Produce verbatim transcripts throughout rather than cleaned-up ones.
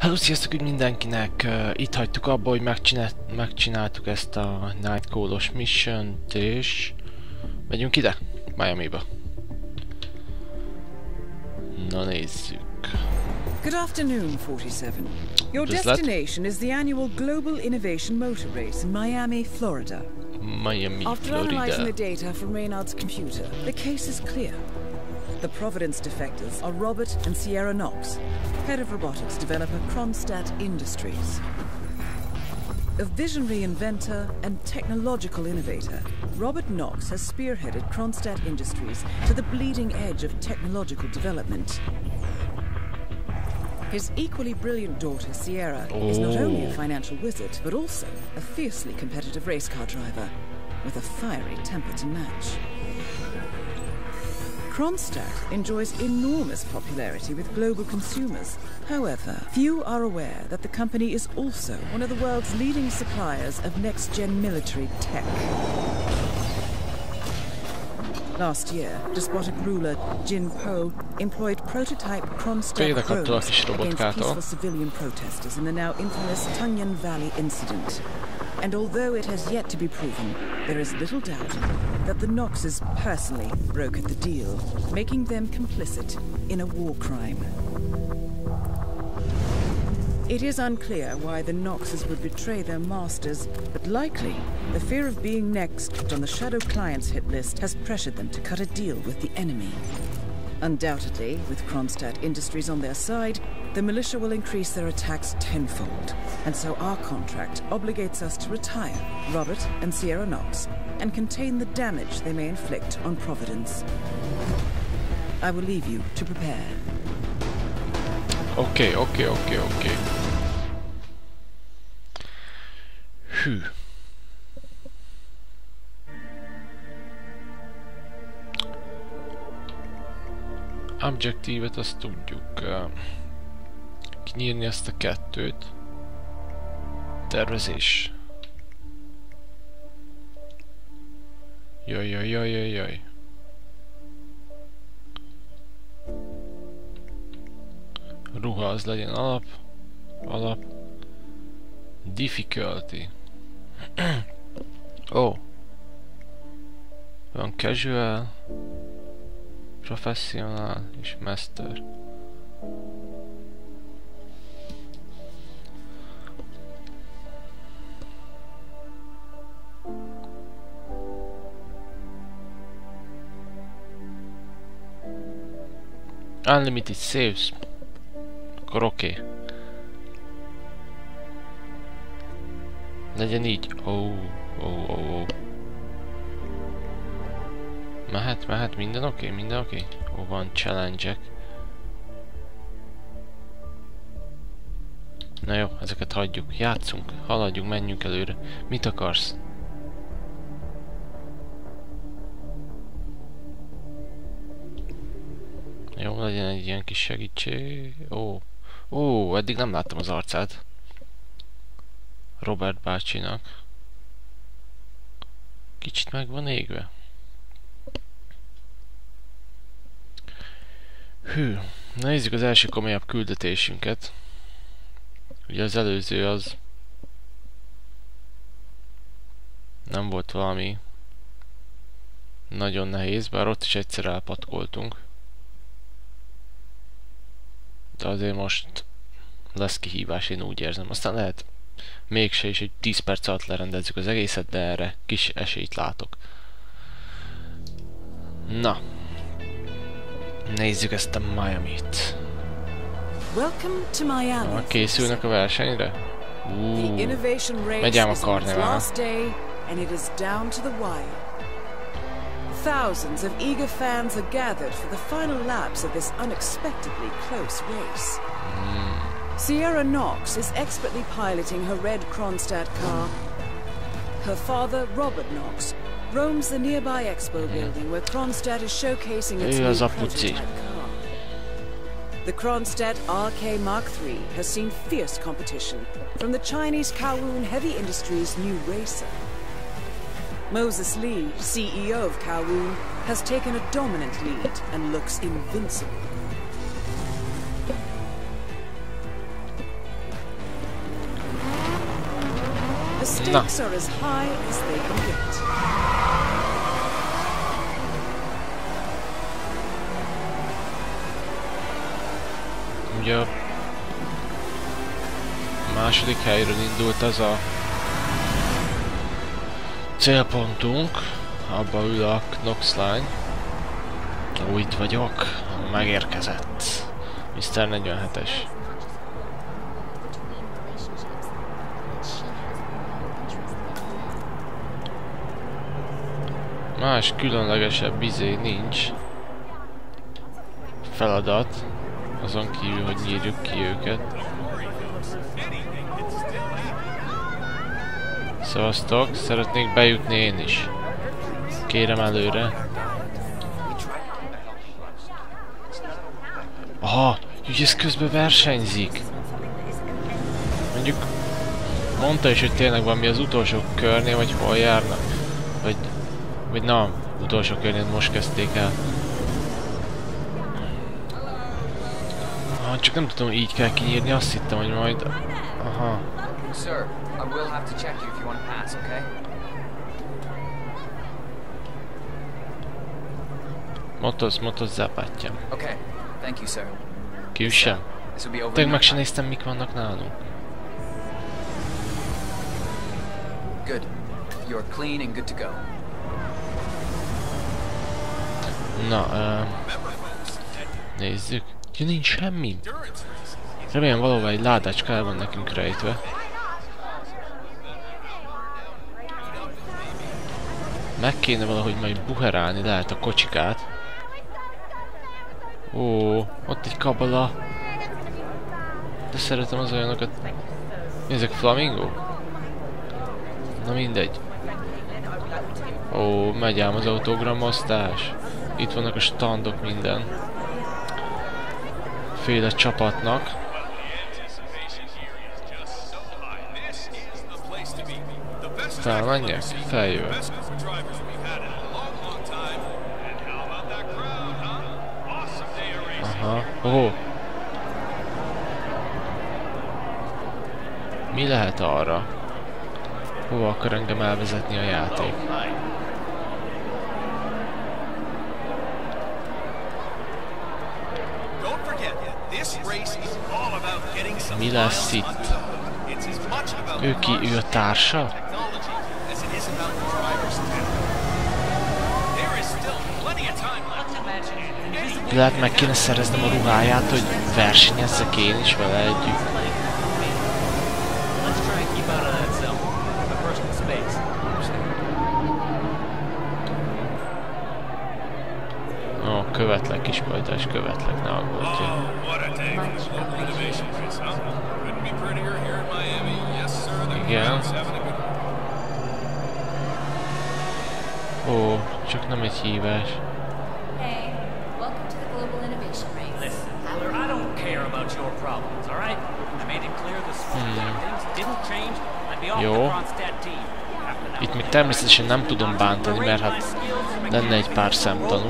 Hello, sziasztok úgy mindenkinek! Uh, itt hagytuk abba, hogy megcsinált, megcsináltuk ezt a Nightcall-os mission-t, és megyünk ide, Miami-ba. Na nézzük. Good afternoon, forty-seven. Your destination is the annual Global Innovation Motor Race in Miami, Florida. Miami, After Florida. analyzing the data from Reynard's computer, the case is clear. The Providence defectors are Robert and Sierra Knox, head of robotics developer Kronstadt Industries. A visionary inventor and technological innovator, Robert Knox has spearheaded Kronstadt Industries to the bleeding edge of technological development. His equally brilliant daughter, Sierra, oh. is not only a financial wizard, but also a fiercely competitive race car driver, with a fiery temper to match. Kronstadt enjoys enormous popularity with global consumers. However, few are aware that the company is also one of the world's leading suppliers of next-gen military tech. Last year, despotic ruler Jin Po employed prototype Kronstadt drones against peaceful civilian protesters in the now infamous Tunyan Valley incident. And although it has yet to be proven, there is little doubt that the Knoxes personally brokered the deal, making them complicit in a war crime. It is unclear why the Knoxes would betray their masters, but likely the fear of being next on the Shadow Clients hit list has pressured them to cut a deal with the enemy. Undoubtedly, with Kronstadt Industries on their side, the militia will increase their attacks tenfold, and so our contract obligates us to retire Robert and Sierra Knox and contain the damage they may inflict on Providence. I will leave you to prepare. Okay, okay, okay, okay. Hű. Objektívet azt tudjuk. Uh, kinyírni ezt a kettőt. Tervezés. Jaj, jaj, jaj, jaj, jaj. Ruha az legyen alap. Alap. Difficulty. Ó. Oh. Van casual. Professional és master. Unlimited saves. Akkor oké. Okay. Legyen így. Ó, ó, ó, ó. Mehet, mehet, minden oké, okay, minden oké. Okay. Ó, van challenge-ek. Na jó, ezeket hagyjuk. Játszunk, haladjunk, menjünk előre. Mit akarsz? Jó, legyen egy ilyen kis segítség. Ó, ó, eddig nem láttam az arcát. Robert bácsinak. Kicsit meg van égve. Hű, nézzük az első komolyabb küldetésünket. Ugye az előző az nem volt valami nagyon nehéz, bár ott is egyszer elpatkoltunk. De azért most lesz kihívás, én úgy érzem. Aztán lehet mégse is egy tíz perc alatt lerendezzük az egészet, de erre kis esélyt látok. Na. Nézzük ezt a Miami-t. Na, készülnek a versenyre? Úúúú. Megy ám a karnevál. Thousands of eager fans are gathered for the final laps of this unexpectedly close race. Mm. Sierra Knox is expertly piloting her red Kronstadt car. Her father, Robert Knox, roams the nearby expo building where Kronstadt is showcasing its new prototype car. The Kronstadt R K Mark three has seen fierce competition from the Chinese Kowloon Heavy Industries' new racer. Moses Lee, C E O of Kowloon, has taken a dominant lead and looks invincible. stakes are as high as they can get. Ugye a második helyről indult az a célpontunk, abba ül a Knox Line. Ó, itt vagyok, megérkezett. miszter negyvenhetes. Más különlegesebb izé nincs. Feladat. Azon kívül, hogy nyírjuk ki őket. Szevasztok, szeretnék bejutni én is. Kérem előre. Aha, úgy ez közben versenyzik. Mondjuk mondta is, hogy tényleg valami az utolsó körnél, vagy hol járnak. Vagy, vagy na, utolsó körnél most kezdték el. Ah, csak nem tudom, így kell kinyírni, azt hittem, hogy majd... Aha. Sir, I will have to check you if you want to pass, okay? Motoz, motoz, zapátjam. Okay, thank you, sir. Kiüssem. This will be over. Tényleg meg sem néztem, mik vannak nálunk. Good. You're clean and good to go. Na, uh, nézzük. Ja, nincs semmi. Remélem valóban egy ládácska el van nekünk rejtve. Meg kéne valahogy majd buherálni lehet a kocsikát. Ó, ott egy kabala. De szeretem az olyanokat. Ezek flamingo? Na mindegy. Ó, megy ám az autogramosztás. Itt vannak a standok, minden. Féle csapatnak. Talán menjek? Feljövök. Aha. Oh. Mi lehet arra? Hova akar engem elvezetni a játék? Mi lesz itt? Ő ki? Ő a társa? Lehet meg kéne szereznem a ruháját, hogy versenyezzek én is vele együtt. Ó, oh, követlek, kispajtás, követlek, ne aggódj. Igen. Ó, oh, csak nem egy hívás. Hmm. Jó. Itt még természetesen nem tudom bántani, mert hát lenne egy pár szemtanú.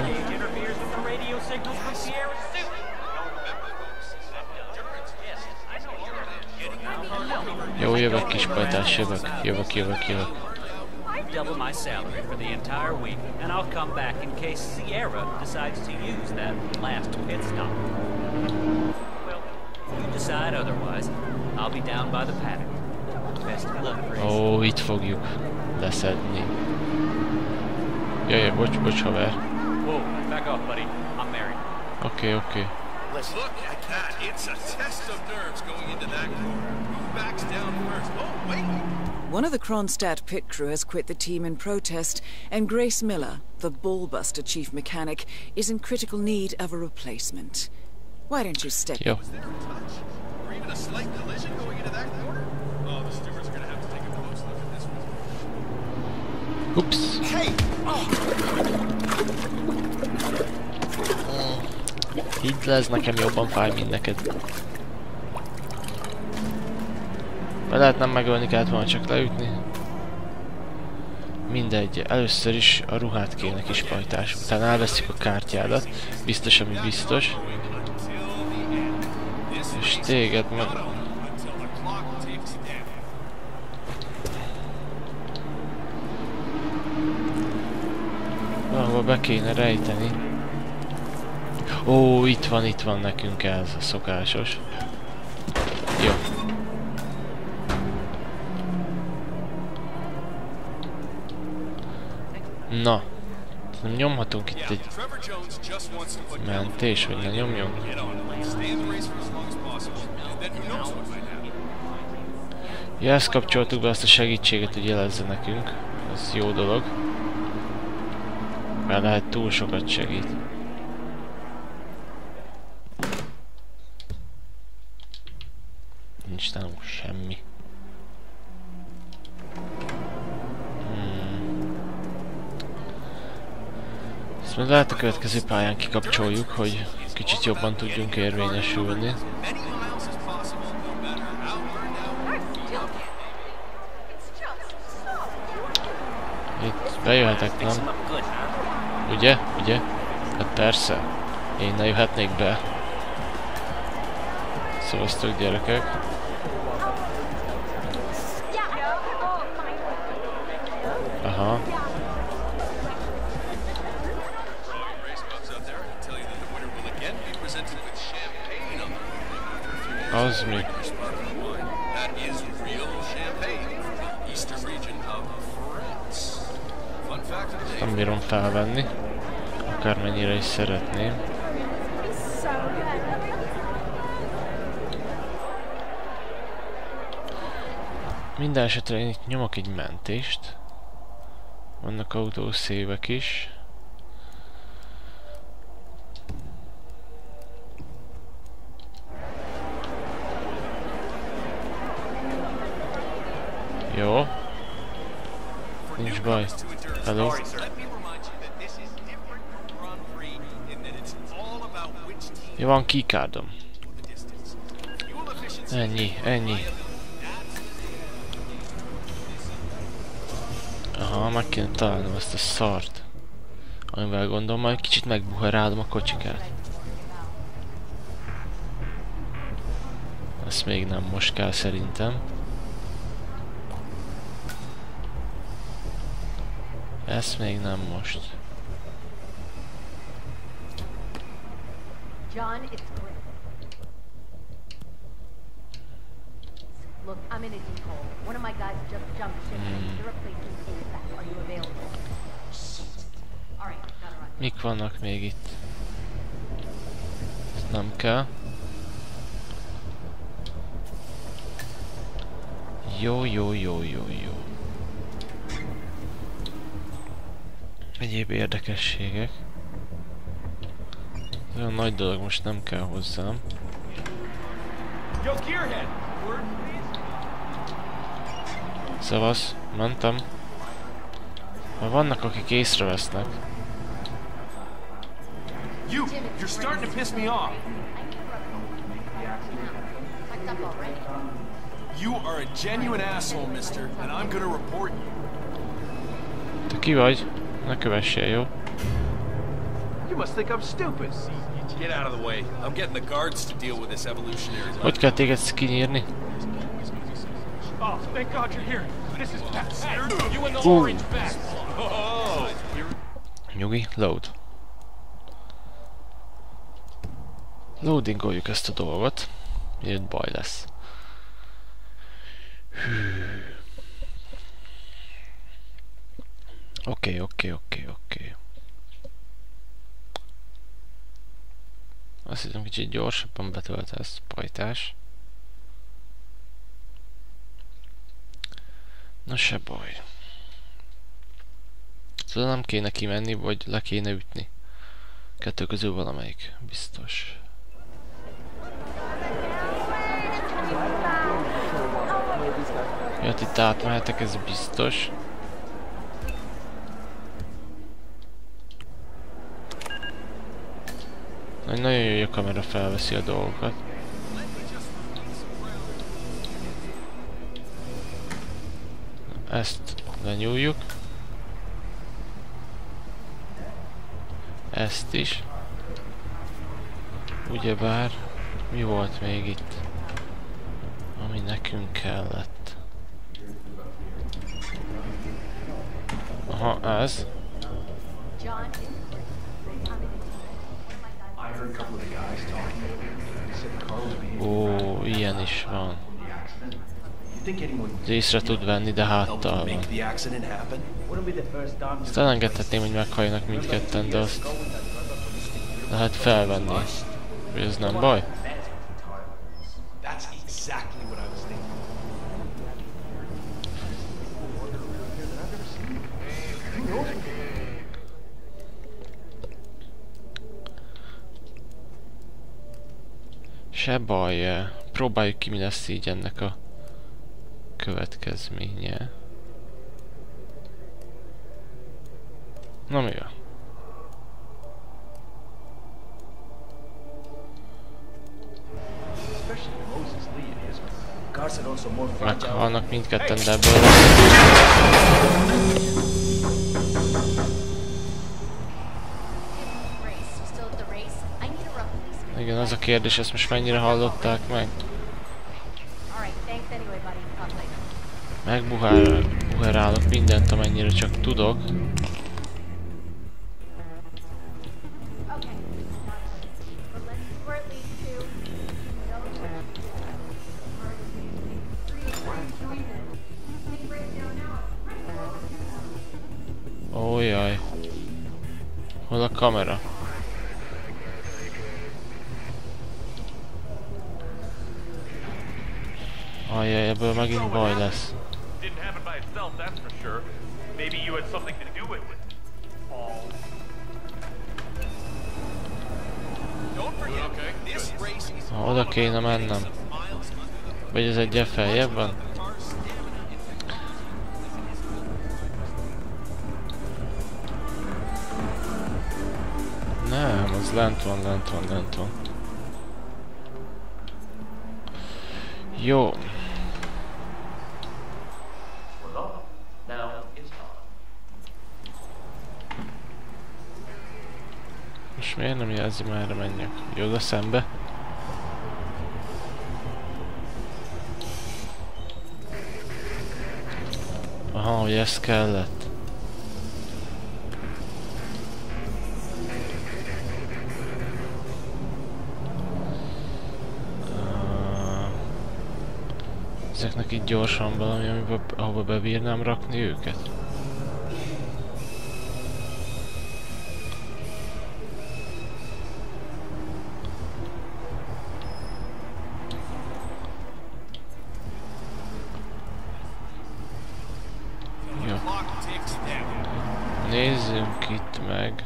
Jó, jövök kispajtás, jövök, jövök, jövök, jövök. Double my salary for the entire week, and I'll come back in case Sierra decides to use that last pit stop. Well, you decide otherwise. I'll be down by the paddock. Best of luck, Grace. Ó, itt fogjuk leszedni. Jaj, bocs, bocs, haver. Whoa, back off, buddy. I'm married. Oké, okay, oké. Okay. Look at that. It's a test of nerves going into that corner. Who backs down first? Oh, wait. One of the Kronstadt pit crew has quit the team in protest, and Grace Miller, the ballbuster chief mechanic, is in critical need of a replacement. Why don't you step in? Or even a slight collision going into that corner? Oh, the stewards are going to have to take a close look at this one. Oops. Hey! Oh. Hidd le, ez nekem jobban fáj, mint neked. Be lehet nem megölni, kellett volna csak leütni. Mindegy, először is a ruhát kéne kispajtás. Utána elveszik a kártyádat, biztos, ami biztos. És téged meg... Valahol be kéne rejteni. Ó, itt van, itt van nekünk ez a szokásos. Jó. Na. Nyomhatunk itt egy mentés, hogy ne nyomjunk. Ja, ezt kapcsoltuk be, azt a segítséget, hogy jelezze nekünk. Ez jó dolog. Mert lehet túl sokat segít. Nincs nálunk semmi. Hmm. Ezt majd lehet a következő pályán kikapcsoljuk, hogy kicsit jobban tudjunk érvényesülni. Itt bejöhetek, nem? Ugye? Ugye? Hát persze. Én ne jöhetnék be. Szavaztok, gyerekek. Aha. Az mi? Nem bírom felvenni, akármennyire is szeretném. Minden esetre én itt nyomok egy mentést. Vannak autószévek is. Jó. Nincs baj. Hello. Jó, van keycardom. Ennyi, ennyi. Aha, meg kéne találnom ezt a szart. Amivel gondolom, majd kicsit megbuherálom a kocsikát. Ezt még nem most kell szerintem. Ezt még nem most. John, it's great. Look, I'm in a deep hole. One of my guys just jumped ship. The replacement team is back. Are you available? All right, gotta run. Mik vannak még itt? Ezt nem kell. Jó, jó, jó, jó, jó. Egyéb érdekességek. Olyan nagy dolog most nem kell hozzám. Szavasz, mentem. Már vannak, akik észrevesznek. You, you're starting to piss me off. You are a genuine asshole, mister, and I'm gonna report you. Te ki vagy? Ne kövessél, jó? You must think I'm stupid. Get out of the way. I'm getting the guards to deal with this evolutionary. Hogy kell téged kinyírni? Oh, thank God you're here. This is bad. You and the Ooh. orange bag. Oh. Nyugi, load. Loadingoljuk ezt a dolgot. Miért baj lesz. Oké, oké, oké, oké. Azt hiszem, kicsit gyorsabban betölt ezt, pajtás. Na se baj. Szóval nem kéne kimenni, vagy le kéne ütni. Kettő közül valamelyik, biztos. Jött itt átmehetek, ez biztos. Nagyon jó, a kamera felveszi a dolgokat. Ezt lenyúljuk. Ezt is. Ugyebár mi volt még itt, ami nekünk kellett? Aha, ez. John is great. I'm in I heard a couple of the guys talking. They said the car was being Ó, ilyen is van. the accident. You think anyone Észre tud venni, de háttal van. make the accident happen? Wouldn't be the first time. Azt elengedhetném, hogy meghalljanak mindketten, de azt lehet felvenni. Hogy ez nem baj? That's exactly what I was thinking. Se baj, próbáljuk ki, mi lesz így ennek a következménye. Na mi van? Meghalnak mindketten, de ebből igen, az a kérdés, ezt most mennyire hallották meg? Megbuherálok mindent, amennyire csak tudok. Ó, jaj. Hol a kamera? Ajjaj, ebből megint baj lesz. Ha oda kéne mennem. Vagy ez egyel feljebb van? Nem, az lent van, lent van, lent van. Jó. Most miért nem jelzi, merre menjek? Hogy oda szembe? Aha, hogy ez kellett. Ezeknek itt gyorsan valami, amiben, ahova bebírnám rakni őket. Jó. Nézzünk itt meg.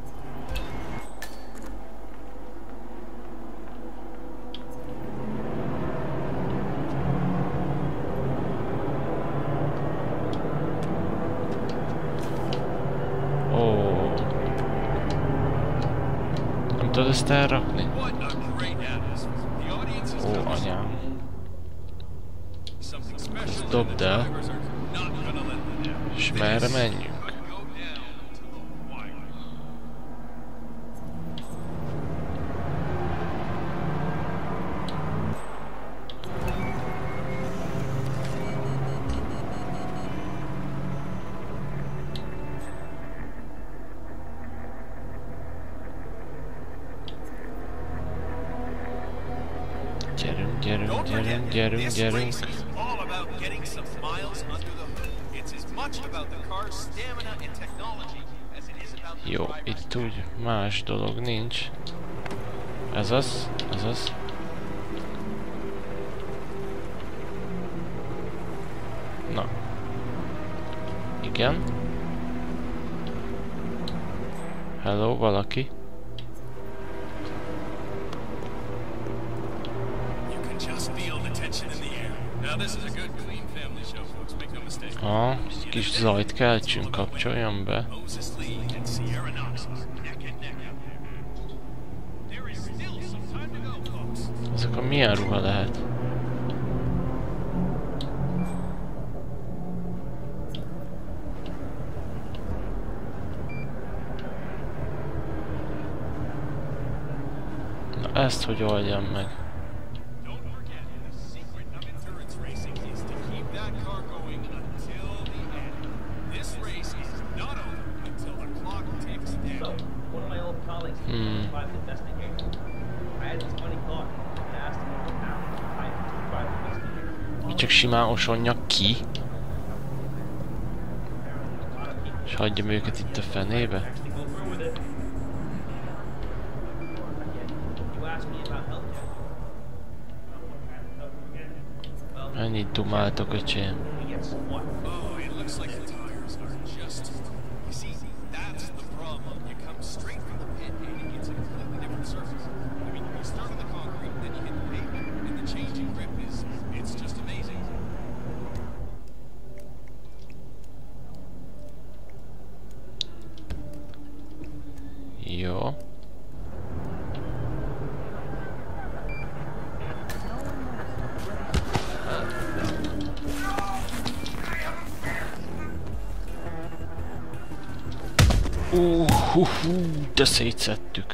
Tudod ezt elrakni? Ó, anyám. Ezt dobd el. És merre menjünk? Gyerünk, gyerünk, gyerünk, gyerünk, gyerünk. Jó, itt úgy más dolog nincs. Ez az, ez az. Na. Igen. Hello, valaki. Ah, kis zajt keltsünk, kapcsoljon be. Ezek a milyen ruha lehet? Na ezt hogy oldjam meg? csak simán osonjak ki. És hagyjam őket itt a fenébe. Mennyit dumáltok, öcsém? Oh, it looks like the tires are just... You see, that's the problem. You come straight from the pit and it's a completely different surface. I mean, you start on the concrete, then you hit the pavement, and the change in grip is... it's just amazing. Jó. Uh, hú, hú, de szétszedtük.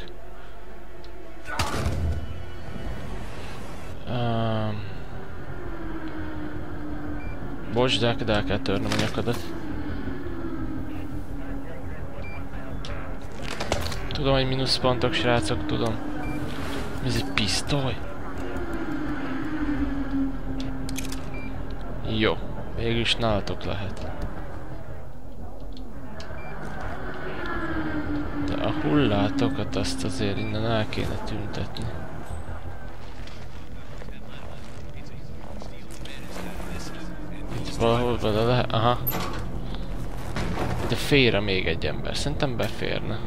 Um, bocs, de el kell törnöm a nyakadat. Tudom, hogy mínuszpontok, srácok, tudom. Ez egy pisztoly? Jó, végülis nálatok lehet. De a hullátokat azt azért innen el kéne tüntetni. Itt valahol vele lehet... Aha. De félre még egy ember. Szerintem beférne.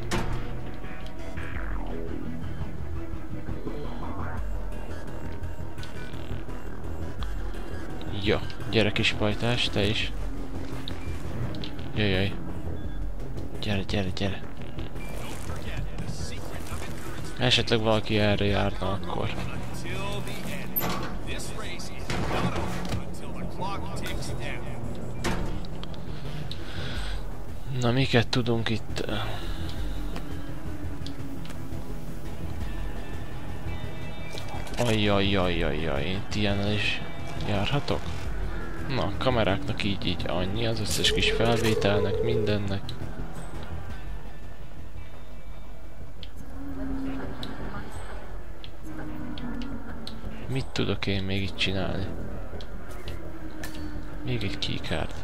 Jó, gyere kis pajtás, te is. Jöjjöj. Gyere, gyere, gyere. Esetleg valaki erre járna akkor. Na, miket tudunk itt? Ajjajjajjajjaj, én ilyennel is járhatok? Na, a kameráknak így-így annyi, az összes kis felvételnek, mindennek. Mit tudok én még itt csinálni? Még egy keycard.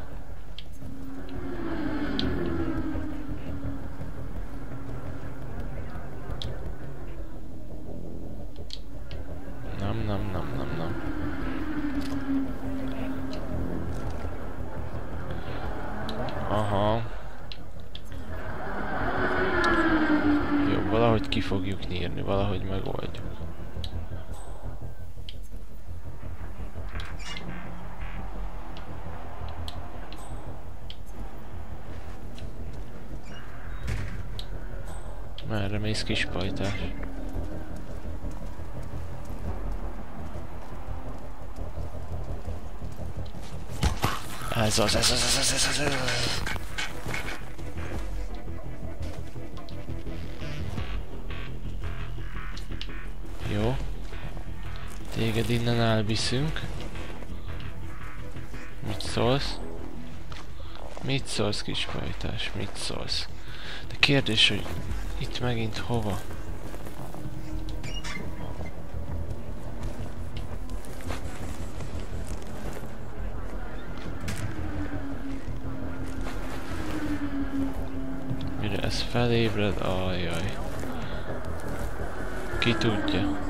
Nem, nem, nem, nem, nem. Aha. Jó, valahogy ki fogjuk nyírni, valahogy megoldjuk. Merre mész, kis pajtás? Ez az, ez az, ez az, ez az, ez az. Jó. Téged innen elviszünk. Mit szólsz? Mit szólsz, kis pajtás? Mit szólsz? De kérdés, hogy itt megint hova? Mire ez felébred? Ajjaj. Ki tudja?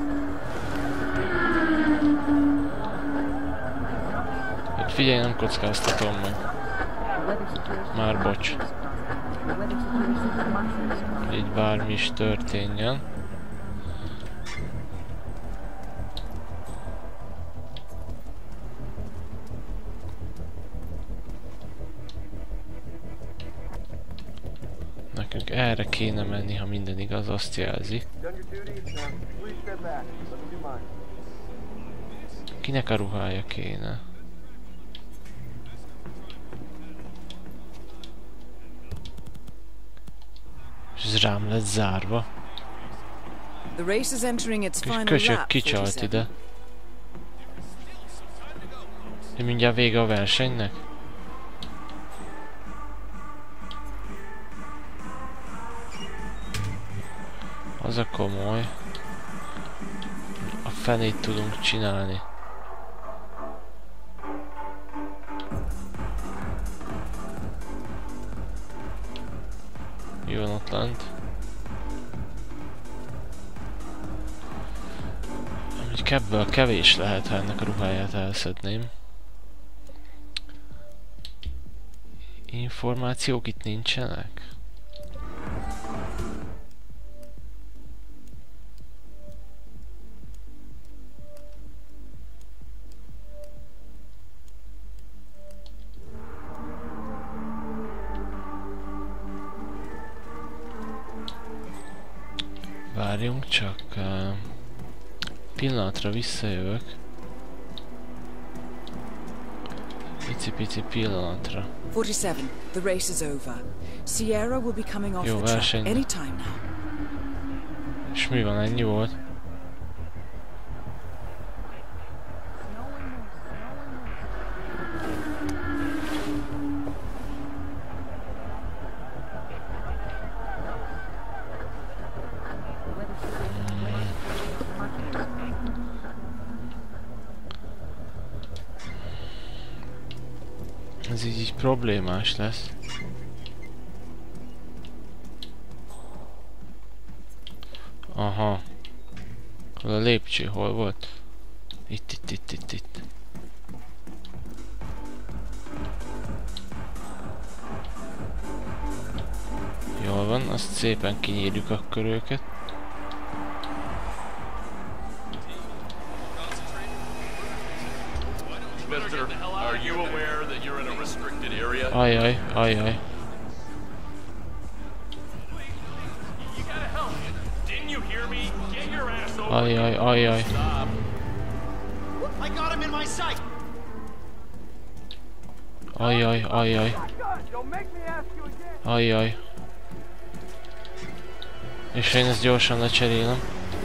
Hát figyelj, nem kockáztatom meg. Már bocs. Így bármi is történjen. Nekünk erre kéne menni, ha minden igaz, azt jelzi. Kinek a ruhája kéne? És ez rám lett zárva. Köcsög, kicsalt ide. De mindjárt vége a versenynek? Az a komoly. A fenét tudunk csinálni. van ott lent? Amíg ebből kevés lehet, ha ennek a ruháját elszedném. Információk itt nincsenek? Várjunk csak, uh, pillanatra visszajövök. Pici-pici pillanatra. forty-seven, the race is over. Sierra will be coming off Jó, the track verseny. anytime now. És mi van, ennyi volt? Ez így, így problémás lesz. Aha. Hol a lépcső, hol volt? Itt, itt, itt, itt, itt. Jól van, azt szépen kinyírjuk akkor őket. Mister, are you aware that you're in a restricted area? Ajaj, ajaj. You gotta help. Didn't you hear me? Get your ass over. Ajaj, ajaj. Stop. I got him in my sight. Ajaj, ajaj. Ajaj. És én ezt gyorsan lecserélem.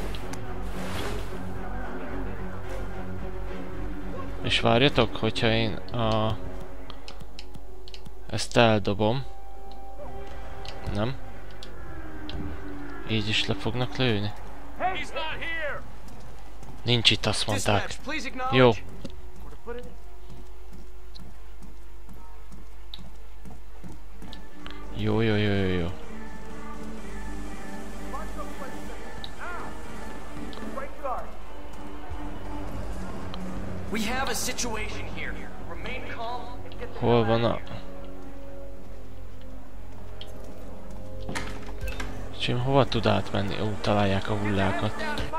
És várjatok, hogyha én a... ezt eldobom. Nem. Így is le fognak lőni. Nincs itt, azt mondták. Jó. Jó, jó, jó, jó, jó. We have a situation here. Remain calm and get the Hol van a... Csim, hova tud átmenni? Ó, találják a hullákat.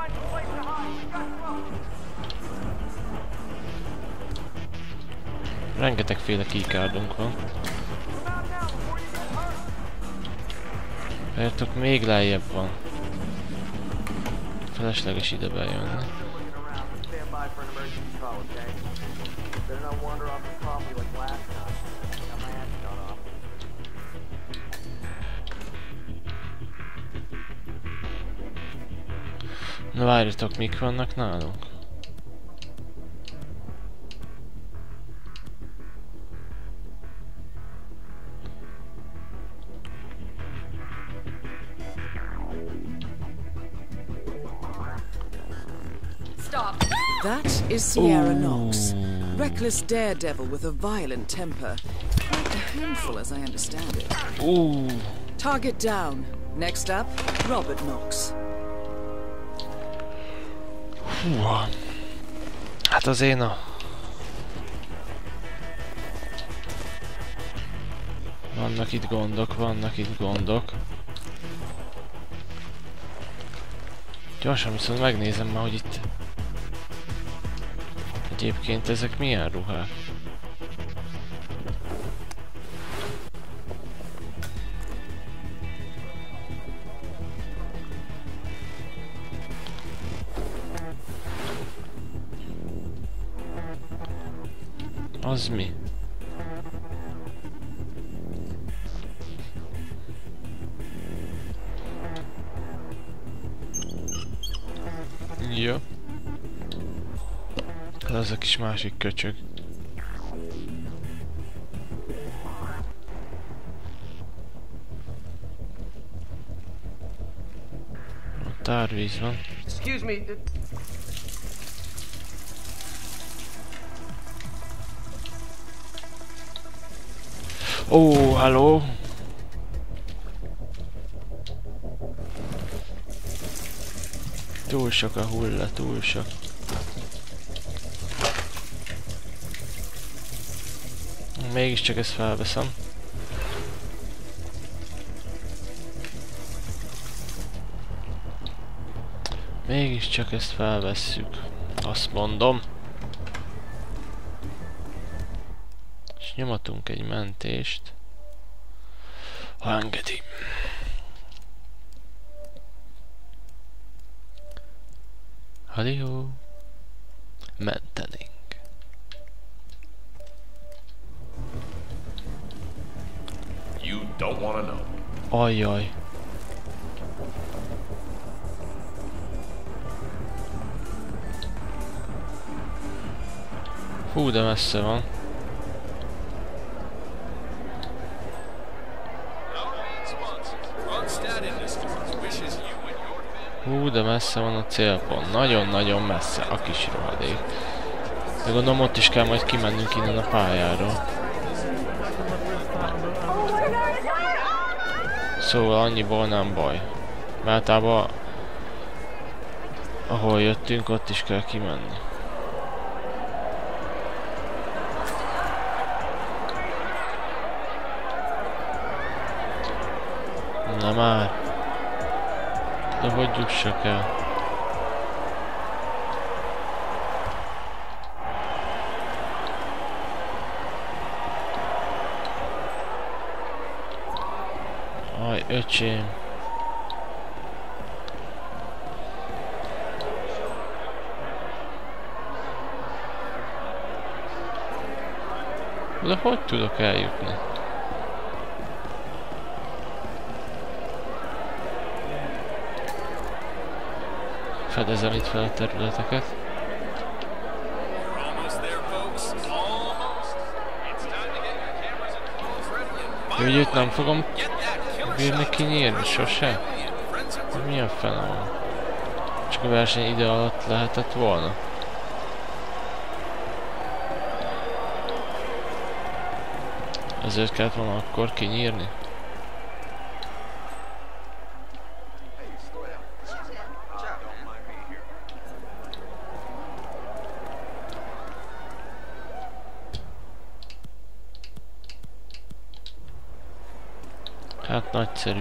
Rengetegféle keycardunk van. Várjatok, még lejjebb van. Felesleges ide bejönni. Na várjatok, mik vannak nálunk? Stop. That is Sierra Ooh. Knox. Reckless daredevil with a violent temper. Quite a handful, as I understand it. Ooh. Target down. Next up, Robert Knox. Húha. Hát az én a... Vannak itt gondok, vannak itt gondok. Gyorsan viszont megnézem már, hogy itt... Egyébként ezek milyen ruhák? Az mi? Jó. Az a kis másik köcsög. Ott árvíz van. Excuse me. Ó, halló! Túl sok a hulla, túl sok. Mégiscsak ezt felveszem. Mégiscsak ezt felvesszük. Azt mondom. És nyomatunk egy mentést. Ha engedi. Halihó. Mentenénk. You don't want to know. Ajjaj. Hú, de messze van. Hú, de messze van a célpont. Nagyon-nagyon messze. A kis rohadék. De gondolom ott is kell majd kimennünk innen a pályáról. Szóval annyiból nem baj. Mert általában ahol jöttünk, ott is kell kimenni. Na már. De hogy jussak el? Aj, öcsém. De hogy tudok eljutni? Fedezem itt fel a területeket. Hogy őt nem fogom bírni kinyírni sose? Milyen fene van? Csak a verseny ide alatt lehetett volna. Ezért kellett volna akkor kinyírni. Hát nagyszerű.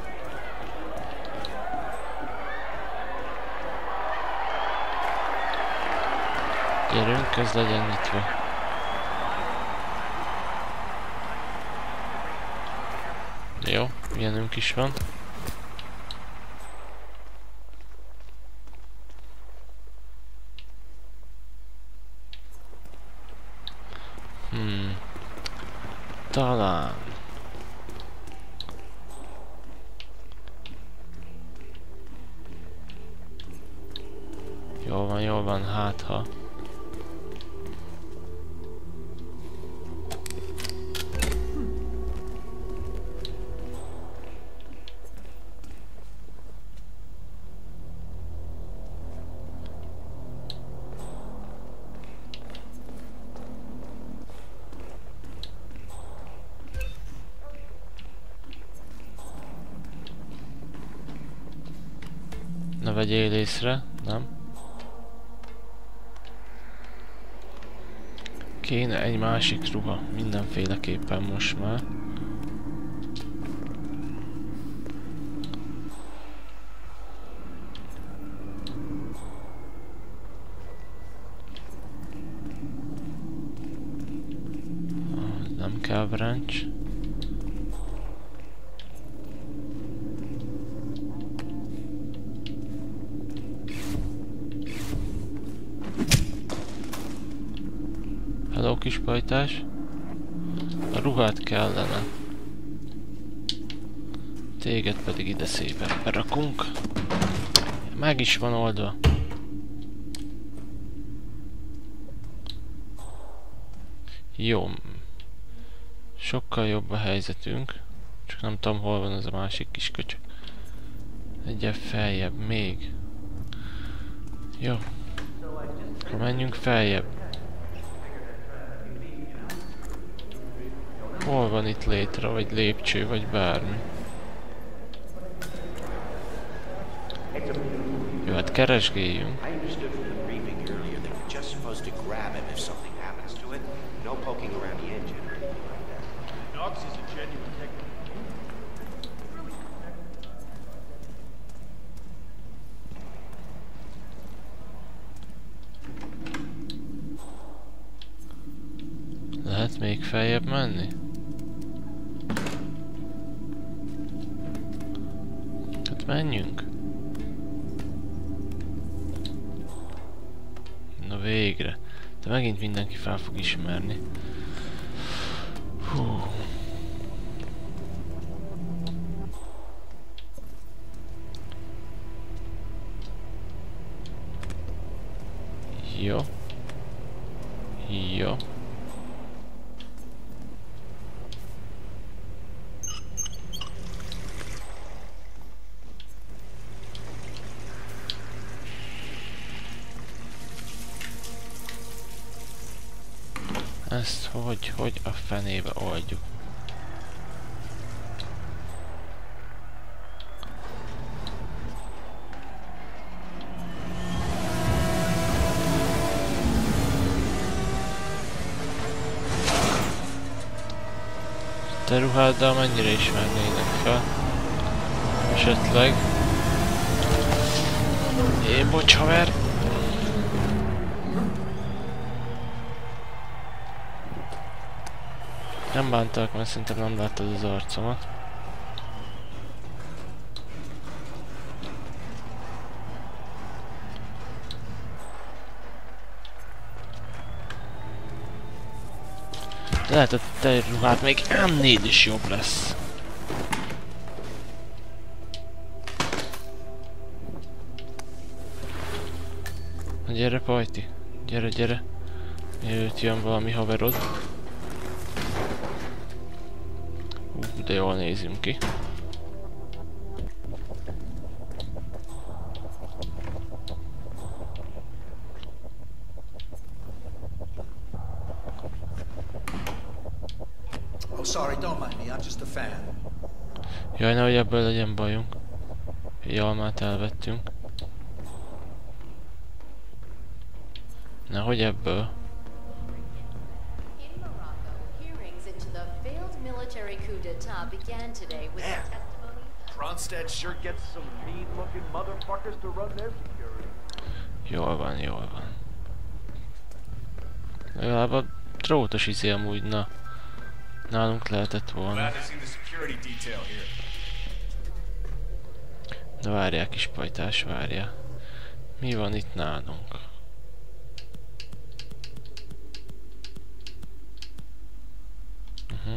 Gyerünk, ez legyen nyitva. Jó, ilyenünk is van. Hmm. Talán. Jól van, jól van, hát ha. Ne vegyél észre, nem? Kéne egy másik ruha, mindenféleképpen most már. Nem kell branch. Hello, kis pajtás. A ruhát kellene. Téged pedig ide szépen berakunk. Meg is van oldva. Jó. Sokkal jobb a helyzetünk. Csak nem tudom, hol van az a másik kis köcsög. Egyel feljebb, még. Jó. Akkor menjünk feljebb. Hol van itt létre, vagy lépcső, vagy bármi? Jó, hát keresgéljünk. I understood from the briefing earlier that you're just supposed to grab him if something happens to it. No poking around the engine or anything like that. Knox is a genuine technical. Lehet még feljebb menni? Hát menjünk. Na végre. De megint mindenki fel fog ismerni. Hú. Jó. Jó. Ezt hogy, hogy a fenébe oldjuk? Te ruháddal mennyire ismernének fel? Esetleg? Én bocs haver! Nem bántak, mert szerintem nem láttad az arcomat. De lehet, hogy te ruhád még ennél is jobb lesz. Na gyere, Pajti! Gyere, gyere! Mielőtt jön valami haverod. Ú, de jól nézünk ki. Oh, sorry, don't mind me. I'm just a fan. Jaj, nehogy ebből legyen bajunk. Egy almát elvettünk. Nehogy ebből. Kronstadt sure gets some mean-looking motherfuckers to run their security. Jól van, jól van. Legalább a drótos izé amúgy, na. Nálunk lehetett volna. De várjál, kis pajtás, várjál. Mi van itt nálunk? Uh-huh.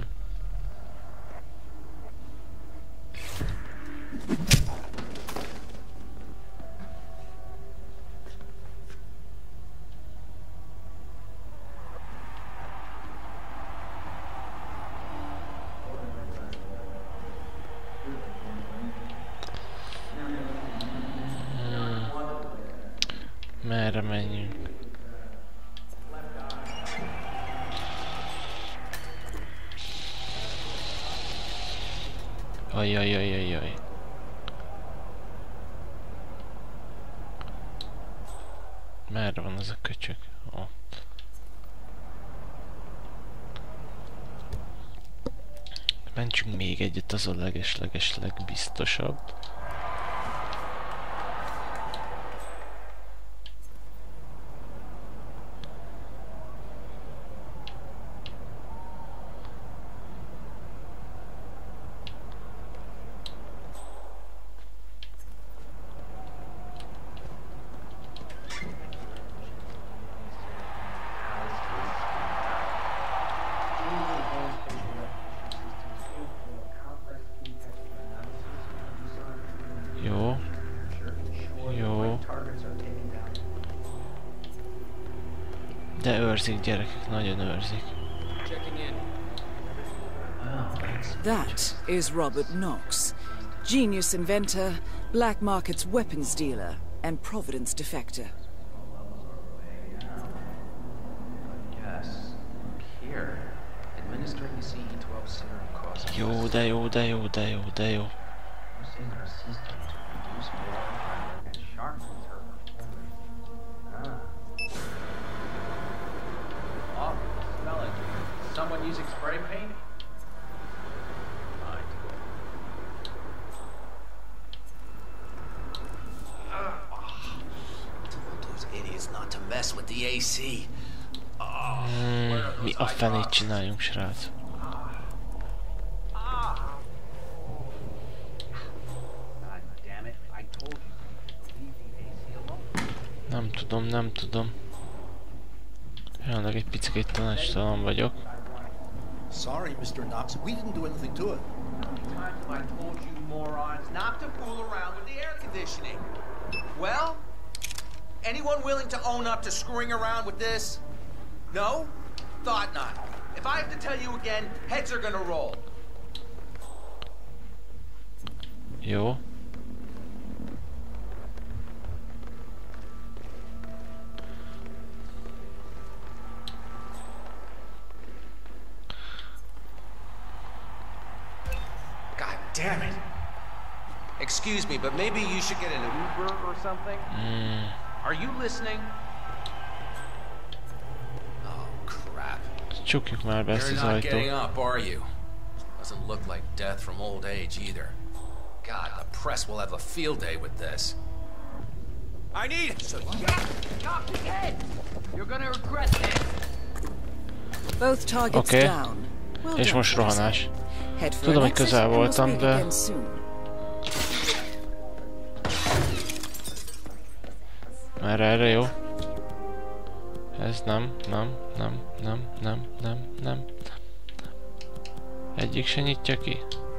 Merre menjünk? Ajajajajajaj. Merre van az a köcsög? Ott. Mentsünk még egyet, az a leges-leges legbiztosabb. Jó. Jó. De őrzik, gyerekek, nagyon őrzik. That is Robert Knox, genius inventor, black markets weapons dealer, and Providence defector. Yes. Here, administering the C E twelve serum causes. Jó, de jó, de jó, de jó, de jó. Using her system to produce more and sharpens her using spray paint? Fine. Told those idiots not to mess with the A C. Hmm, mi a fenét csináljunk, srác? Nem tudom, nem tudom. Jelenleg egy picit tanácstalan vagyok. Sorry, mister Knox, we didn't do anything to it. How many times have I told you morons not to fool around with the air conditioning? Well, anyone willing to own up to screwing around with this? No? Thought not. If I have to tell you again, heads are gonna roll. Jó. Damn it. Excuse me, but maybe you should get an Uber or something? Mm. Are you listening? Oh, crap. Csukjuk már be ezt az You're not getting ajtót. up, are you? Doesn't look like death from old age either. God, the press will have a field day with this. I need... Knock his head! You're gonna regret this. Both targets Okay. down. Well És done, most rohanás. Head for Tudom, an hogy exit, közel and we'll voltam, speak de... again soon. Már erre jó. Ez nem, nem, nem, nem, nem, nem, nem. Egyik se nyitja ki.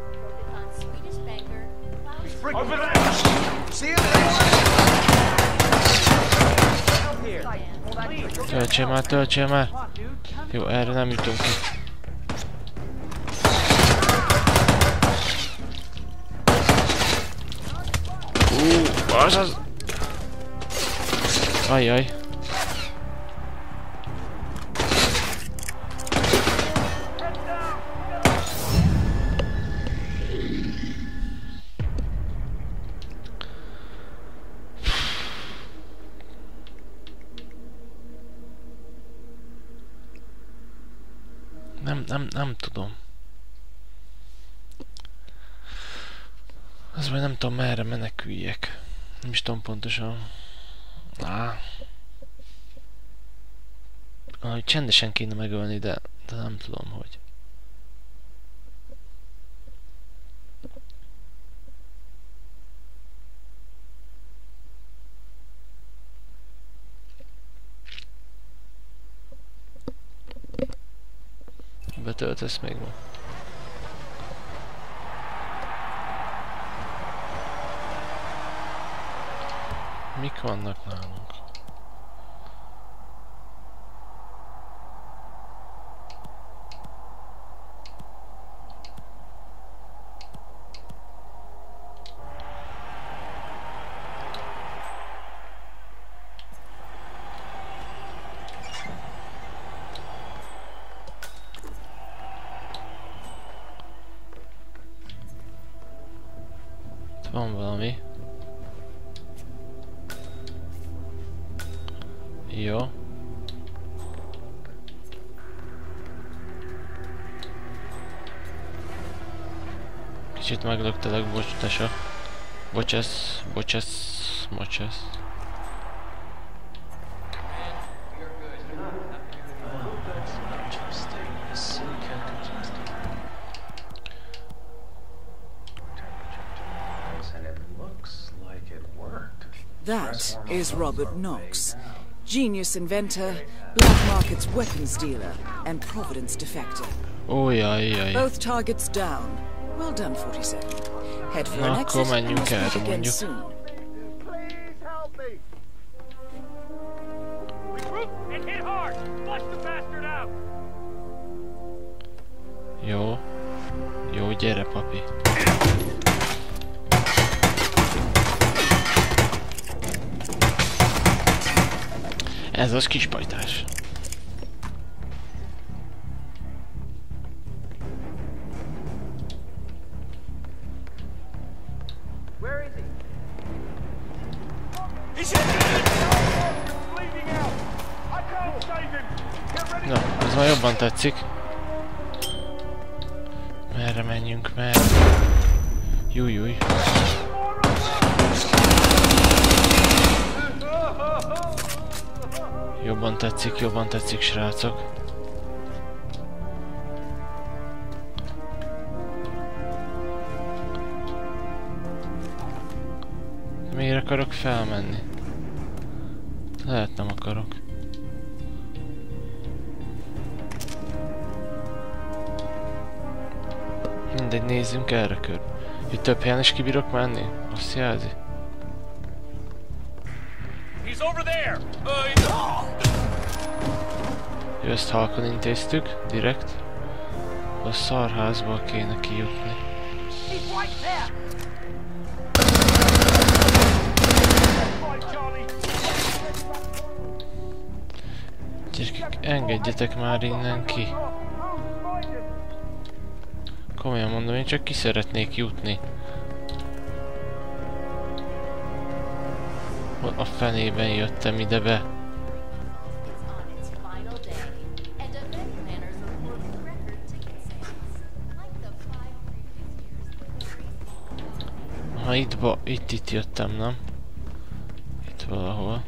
Over there! See him there? Töltsél már, töltsél már! Jó, erre nem jutunk ki. Ú, az az... Ajjaj. Nem, nem, nem tudom. Az már nem tudom merre meneküljek. Nem is tudom pontosan. Á. Ahogy csendesen kéne megölni, de, de nem tudom, hogy. Betöltesz még ma? Mik vannak nálunk? Itt van valami. Jó. Kicsit meglöktelek, bocs, tesó. Bocsász, bocsász, bocsász. That is Robert Knox, genius inventor, black markets weapons dealer, and Providence defector. Ó, jaj, jaj. Both targets down. Well done, forty-seven. Head for Na, an akkor exit and menjünk we'll erre, speak again mondjuk. soon. Please help me. Regroup and hit hard. Flush the bastard out. Jó. Jó, gyere, papi. Ez az kispajtás. Where is he? He's Bleeding out. I can't save him. Get ready. Na, ez már jobban tetszik. Merre menjünk, merre? Júj, júj. Jobban tetszik, jobban tetszik, srácok. Miért akarok felmenni? Lehet nem akarok. Mindegy, nézzünk erre kör. Hogy több helyen is kibírok menni? Azt jelzi. Jó, ezt halkon intéztük, direkt. A szarházból kéne kijutni. Gyerekek, engedjetek már innen ki. Komolyan mondom, én csak ki szeretnék jutni. A fenében jöttem ide be. Ha itt, ba, itt, itt jöttem, nem? Itt valahol.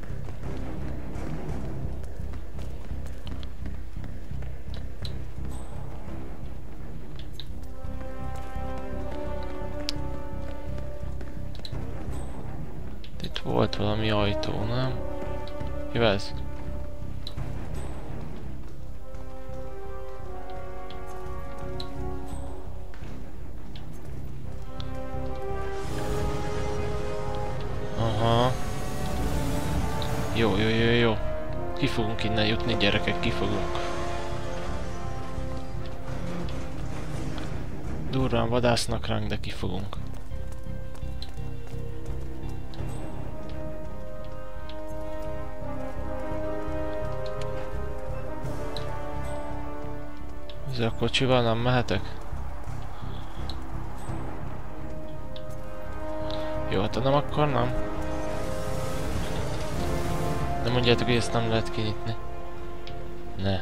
Itt volt valami ajtó, nem? Jó ez? Aha. Jó, jó, jó, jó. Ki fogunk innen jutni, gyerekek, ki fogunk. Durván vadásznak ránk, de ki fogunk. Ezzel a kocsival nem mehetek? Jó, hát nem akkor nem. Nem mondjátok, hogy ezt nem lehet kinyitni. Ne.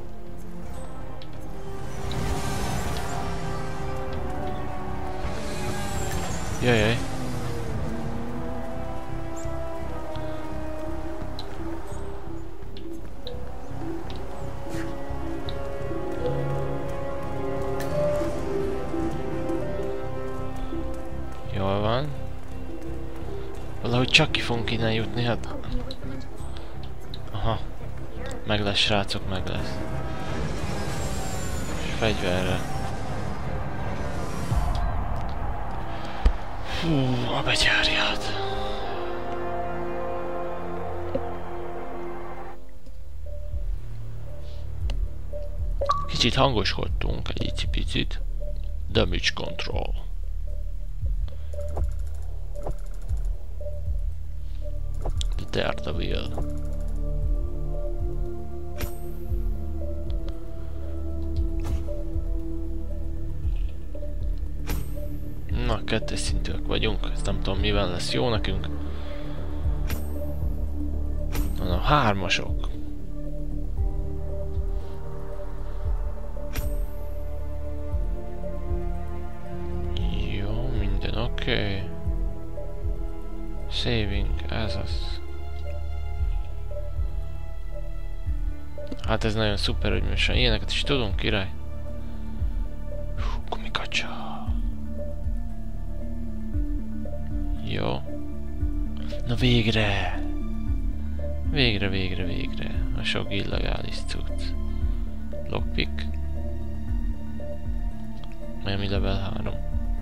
Jajjaj. Jól van. Valahogy csak ki fogunk innen jutni, hát... Aha. Meg lesz, srácok, meg lesz. És fegyverre. Hú, a betyárját. Kicsit hangoskodtunk, egy icipicit. Damage control. The Daredevil. Na, kettes szintűek vagyunk, ezt nem tudom mivel lesz jó nekünk. Na, na hármasok. Jó, minden oké. Okay. Saving, ez az. Hát ez nagyon szuper, hogy most ilyeneket is tudunk, király. Hú, gumikacsa. Jó. Na végre! Végre, végre, végre. A sok illegális cucc. Lockpick. Miami level három.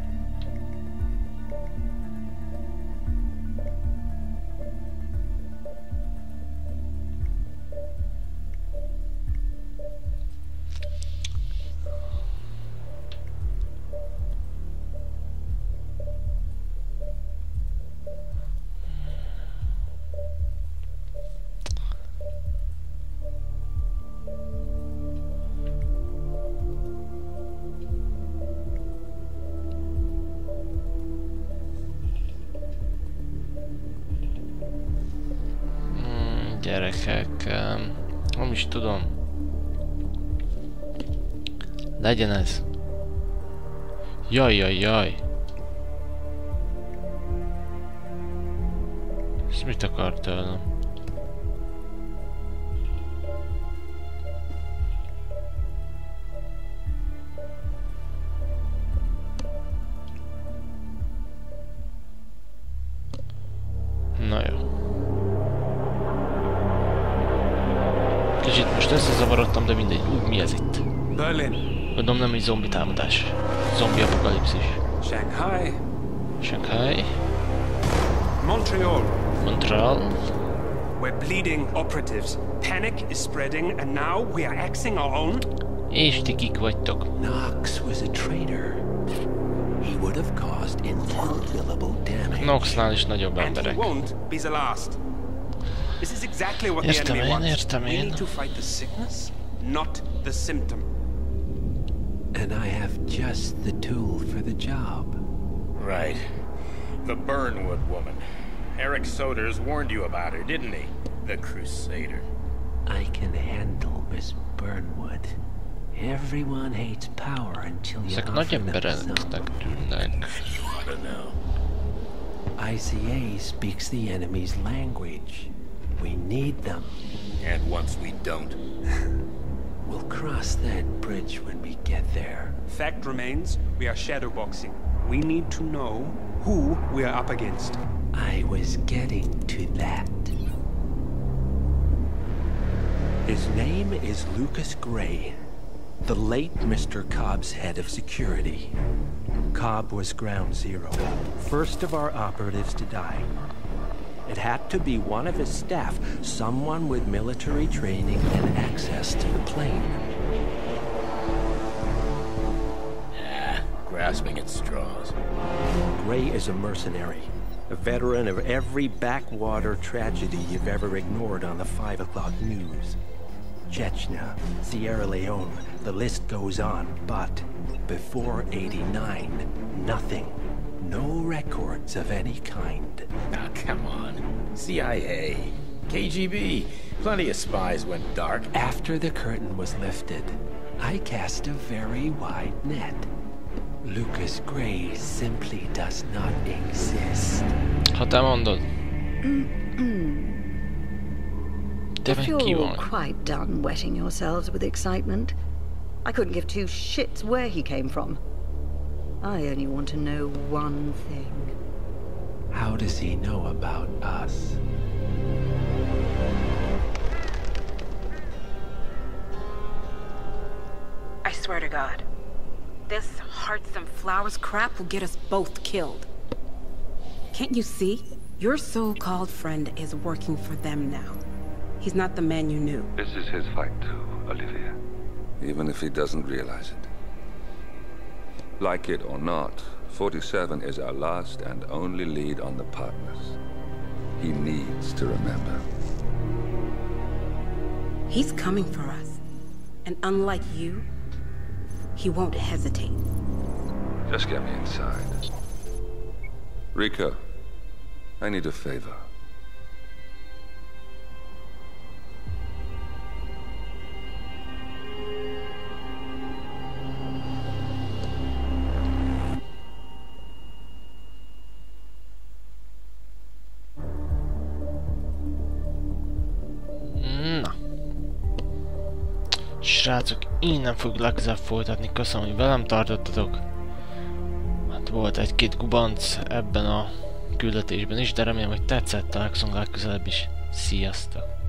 Gyerekek, nem is tudom. Legyen ez. Jaj, jaj, jaj. Ez mit akar tőlem? Na jó. Kicsit most összezavarodtam, de mindegy. Úgy, mi ez itt? Berlin. Gondolom nem egy zombi támadás. Zombi apokalipszis. Shanghai. Shanghai. Montreal. Montreal. We're bleeding operatives. Panic is spreading, and now we are axing our own. És ti kik vagytok? Knox was a traitor. He would have caused incalculable damage. Knoxnál is nagyobb And he emberek. won't be the last. This is exactly what the Értem enemy én, wants. értem We én. need to fight the sickness, not the symptom. And I have just the tool for the job. Right. The Burnwood woman. Eric Soders warned you about her, didn't he? The Crusader. I can handle Miss Burnwood. Everyone hates power until you Ezek offer nagy them embereknek tűnnek. You ought to know. I C A speaks the enemy's language. We need them. And once we don't? We'll cross that bridge when we get there. Fact remains, we are shadowboxing. We need to know who we are up against. I was getting to that. His name is Lucas Gray, the late Mister Cobb's head of security. Cobb was ground zero, first of our operatives to die. It had to be one of his staff, someone with military training and access to the plane. Ah, grasping at straws. Gray is a mercenary, a veteran of every backwater tragedy you've ever ignored on the five o'clock news. Chechnya, Sierra Leone, the list goes on, but before eighty-nine, nothing. No records of any kind. Ah, come on. C I A, K G B, plenty of spies went dark. After the curtain was lifted, I cast a very wide net. Lucas Gray simply does not exist. Ha te mondod. If you're quite done wetting yourselves with excitement, I couldn't give two shits where he came from. I only want to know one thing. How does he know about us? I swear to God, this hearts and flowers crap will get us both killed. Can't you see? Your so-called friend is working for them now. He's not the man you knew. This is his fight too, Olivia. Even if he doesn't realize it. Like it or not, forty-seven is our last and only lead on the partners. He needs to remember. He's coming for us. And unlike you, he won't hesitate. Just get me inside. Rico, I need a favor. Srácok, innen fog legközelebb folytatni. Köszönöm, hogy velem tartottatok. Hát volt egy-két gubanc ebben a küldetésben is, de remélem, hogy tetszett. Találkozunk legközelebb is. Sziasztok!